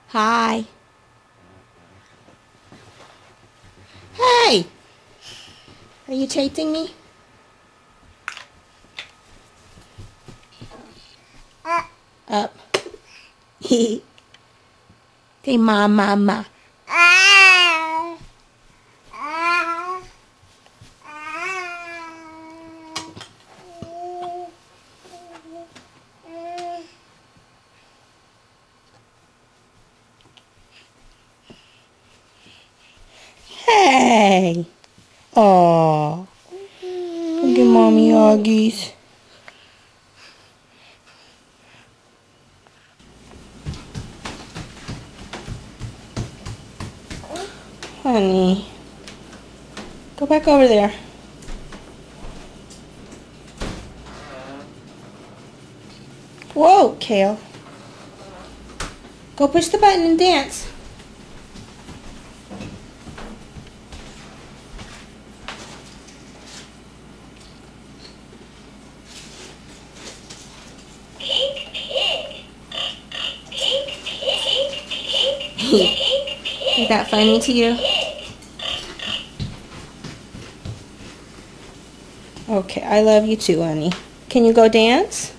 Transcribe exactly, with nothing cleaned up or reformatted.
Hi. Hey! Are you chasing me? Up. Say ma ma ma. Hey! Aw. Look at mommy huggies. Honey. Go back over there. Whoa, Kale. Go push the button and dance. Pink pig. Pink pig. Pink pig. Is that funny to you? Okay, I love you too, honey. Can you go dance?